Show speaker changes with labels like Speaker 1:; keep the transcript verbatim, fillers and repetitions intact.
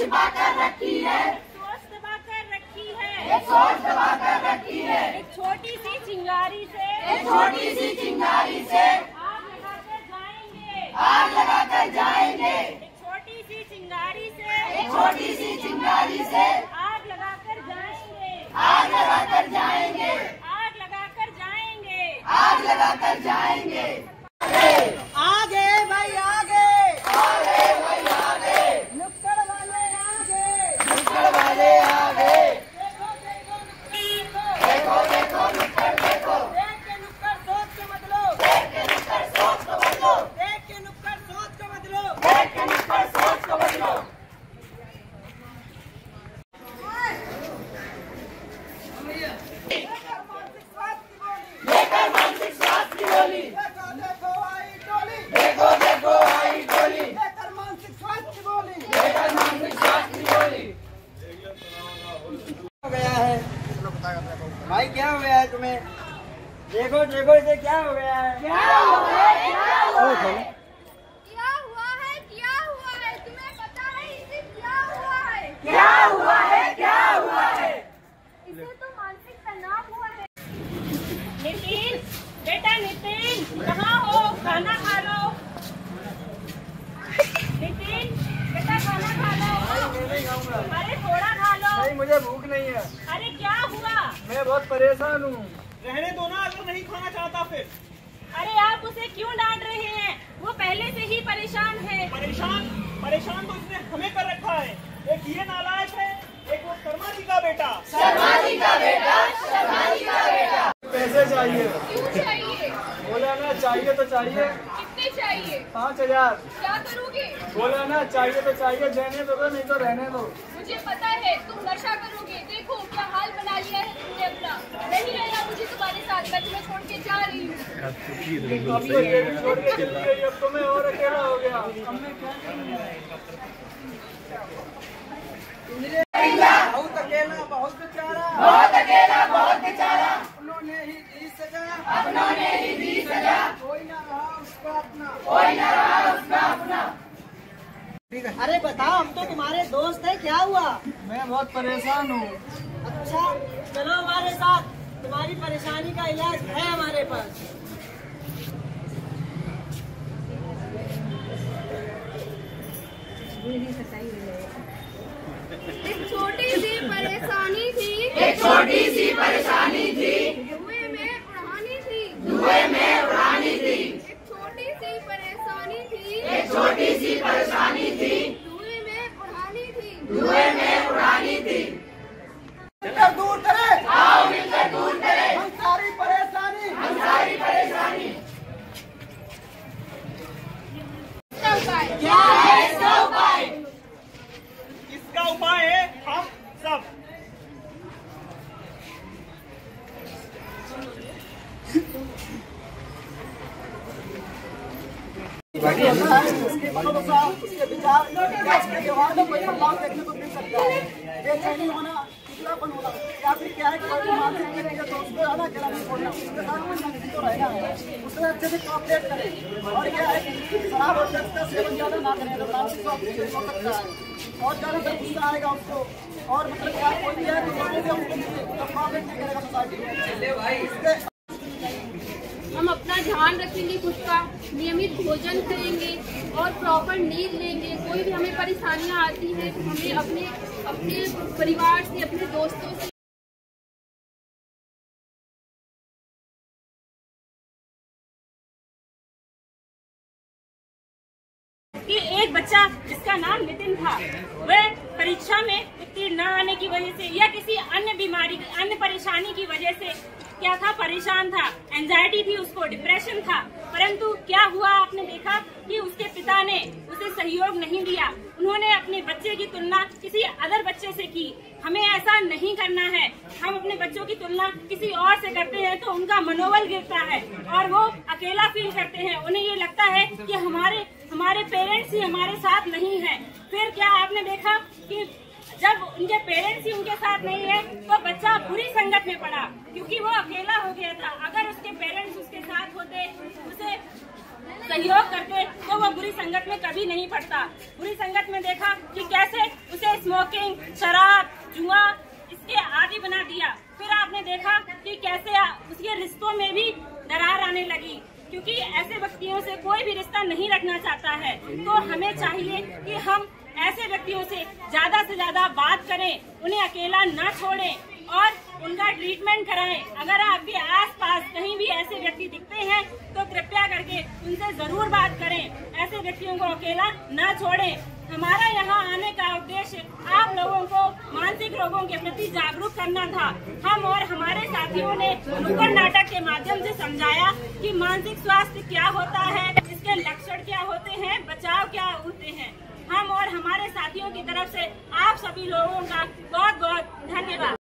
Speaker 1: छिपा कर रखी है,
Speaker 2: सोच दबा कर रखी है,
Speaker 1: एक सोच दबा कर रखी है,
Speaker 2: एक छोटी सी चिंगारी से,
Speaker 1: एक छोटी सी चिंगारी से
Speaker 2: आग लगाकर जाएंगे,
Speaker 1: आग लगा कर जाएंगे,
Speaker 2: एक छोटी सी चिंगारी से,
Speaker 1: एक छोटी सी चिंगारी से
Speaker 2: आग लगाकर जाएंगे,
Speaker 1: आग लगा कर जाएंगे,
Speaker 2: आग लगाकर जाएंगे,
Speaker 1: आग लगा कर जाएंगे।
Speaker 3: आगे भाई आगे,
Speaker 1: आगे भाई आगे,
Speaker 3: नुक्कड़ वाले आगे,
Speaker 1: नुक्कड़ वाले आगे,
Speaker 3: देखो देखो नुक्कड़
Speaker 1: देखो देखो नुक्कड़ देखो,
Speaker 3: देख के नुक्कड़ सोच के बदलो,
Speaker 1: देख के नुक्कड़ सोच को बदलो,
Speaker 3: देख के नुक्कड़ सोच के बदलो।
Speaker 1: देख के नुक्कड़ सोच को बदलो। लेकर मानसिक स्वास्थ्य की गोली,
Speaker 3: देखो देखो आई टोली,
Speaker 1: देखो देखो आई गोली,
Speaker 3: लेकर मानसिक स्वास्थ्य की गोली।
Speaker 1: लेकर मानसिक स्वास्थ्य की गोली।
Speaker 3: हो गया है भाई, क्या हो गया है तुम्हें? देखो देखो इसे क्या हो गया है?
Speaker 1: क्या हो गया है? क्या हुआ है?
Speaker 4: क्या हुआ है? क्या हुआ है? तुम्हें पता है इसे क्या हुआ है?
Speaker 1: क्या हुआ है? क्या हुआ है?
Speaker 4: इसे तो मानसिक तनाव हुआ है।
Speaker 2: नितिन, बेटा नितिन, कहाँ हो? खाना खा लो। नितिन, बेटा खाना खा लो।
Speaker 3: मैं नहीं खाऊंगा।
Speaker 2: अरे थोड़ा खा लो।
Speaker 3: नहीं, मुझे भूख नहीं है,
Speaker 2: अरे क्या हुआ?
Speaker 3: मैं बहुत परेशान हूँ।
Speaker 5: रहने दो ना, अगर नहीं खाना चाहता फिर।
Speaker 2: अरे आप उसे क्यों डांट रहे हैं? वो पहले से ही परेशान है।
Speaker 5: परेशान परेशान तो इसने हमें कर रखा है। एक ये नालायक है, एक वो शर्मा जी का बेटा।
Speaker 1: शर्मा जी का बेटा, शर्मा जी का बेटा।
Speaker 3: पैसे चाहिए,
Speaker 4: क्यों चाहिए?
Speaker 3: बोला ना चाहिए तो चाहिए।
Speaker 4: कितने चाहिए?
Speaker 3: पाँच हजार।
Speaker 4: क्या करोगे?
Speaker 3: बोला ना चाहिए तो चाहिए, देने दो तो नहीं तो रहने दो।
Speaker 4: मुझे पता है तुम नशा करोगे। देखो क्या हाल बना लिया है तुमने अपना। नहीं रहना मुझे तुम्हारे साथ, मैं तुम्हें छोड़ के जा रही हूँ।
Speaker 3: अब तो ये भी छोड़ के चली गई, अब तो मैं और अकेला हो गया। अब मैं क्या करूँ? बहुत अकेला, बहुत बेचारा,
Speaker 1: बहुत अकेला, बहुत बेचारा,
Speaker 3: उन्होंने ही दी सजा,
Speaker 1: अपनों ने ही दी सजा,
Speaker 3: कोई ना रहा उसका अपना।
Speaker 1: कोई न रहा उसका अपना।
Speaker 3: अरे बताओ, हम तो तुम्हारे दोस्त हैं, क्या हुआ? मैं बहुत परेशान हूँ। अच्छा चलो हमारे साथ, तुम्हारी परेशानी का इलाज है हमारे पास।
Speaker 4: एक छोटी सी परेशानी थी,
Speaker 1: एक छोटी सी परेशानी थी,
Speaker 4: धुएं में उड़ानी थी।
Speaker 1: धुएं में उड़ानी थी,
Speaker 4: एक छोटी सी परेशानी थी,
Speaker 1: एक छोटी सी परेशानी थी,
Speaker 4: धुएं में उड़ानी थी।
Speaker 1: धुएं में उड़ानी थी।
Speaker 3: मिलकर दूर करें,
Speaker 1: आओ मिलकर दूर करें
Speaker 3: हम सारी परेशानी।
Speaker 1: हम सारी परेशानी।
Speaker 4: इसका उपाय
Speaker 1: क्या है इसका उपाय?
Speaker 5: इसका उपाय है हम सब।
Speaker 3: उसके मनोदशा, उसके विचार, उसके व्यवहार में कोई बदलाव देखने को मिल सकता है। बेचैनी होना, चिड़चिड़ापन होना, या फिर क्या है कि कोई मानसिक तरीके से उसको है ना अकेला नहीं छोड़ना, उसके साथ में नहीं तो रहना है, उससे अच्छे से कॉपरेट करें। और क्या है कि शराब और ड्रग्स का सेवन ज्यादा ना करें तो मानसिक स्वास्थ्य हो सकता है। और ज्यादा फिर गुस्सा आएगा उसको, और मतलब क्या कोई भी है तो लोगों से उसको कॉपरेट नहीं करेगा सोसाइटी।
Speaker 4: हम अपना ध्यान रखेंगे, खुद का नियमित भोजन करेंगे और प्रॉपर नींद लेंगे। कोई भी हमें परेशानियां आती हैं तो हमें अपने अपने परिवार से, अपने दोस्तों से
Speaker 2: कि एक बच्चा जिसका नाम नितिन था, वह परीक्षा में उत्तीर्ण न आने की वजह से या किसी अन्य बीमारी, अन्य परेशानी की वजह से क्या था, परेशान था, एंजाइटी थी उसको, डिप्रेशन था। परंतु क्या हुआ, आपने देखा कि उसके पिता ने उसे सहयोग नहीं दिया। उन्होंने अपने बच्चे की तुलना किसी अदर बच्चे से की। हमें ऐसा नहीं करना है। हम अपने बच्चों की तुलना किसी और से करते हैं तो उनका मनोबल गिरता है और वो अकेला फील करते हैं। उन्हें ये लगता है कि हमारे हमारे पेरेंट्स ही हमारे साथ नहीं है। फिर क्या आपने देखा कि जब उनके पेरेंट्स ही उनके साथ नहीं है तो बच्चा बुरी संगत में पड़ा, क्योंकि वो अकेला हो गया था। अगर उसके पेरेंट्स उसके साथ होते, उसे सहयोग करते तो वो बुरी संगत में कभी नहीं पड़ता। बुरी संगत में देखा कि कैसे उसे स्मोकिंग, शराब, जुआ इसके आदि बना दिया। फिर आपने देखा कि कैसे उसके रिश्तों में भी दरार आने लगी, क्योंकि ऐसे व्यक्तियों से कोई भी रिश्ता नहीं रखना चाहता है। तो हमें चाहिए कि हम ऐसे व्यक्तियों से ज्यादा से ज्यादा बात करें, उन्हें अकेला न छोड़ें और उनका ट्रीटमेंट कराएं। अगर आपके आसपास कहीं भी ऐसे व्यक्ति दिखते हैं तो कृपया करके उनसे जरूर बात करें। ऐसे व्यक्तियों को अकेला न छोड़ें। हमारा यहाँ आने का उद्देश्य आप लोगों को मानसिक रोगों के प्रति जागरूक करना था। हम और हमारे साथियों ने नुक्कड़ नाटक के माध्यम से समझाया कि मानसिक स्वास्थ्य क्या होता है, इसके लक्षण क्या होते हैं, बचाव क्या होते हैं। हम और हमारे साथियों की तरफ से आप सभी लोगों का बहुत बहुत धन्यवाद।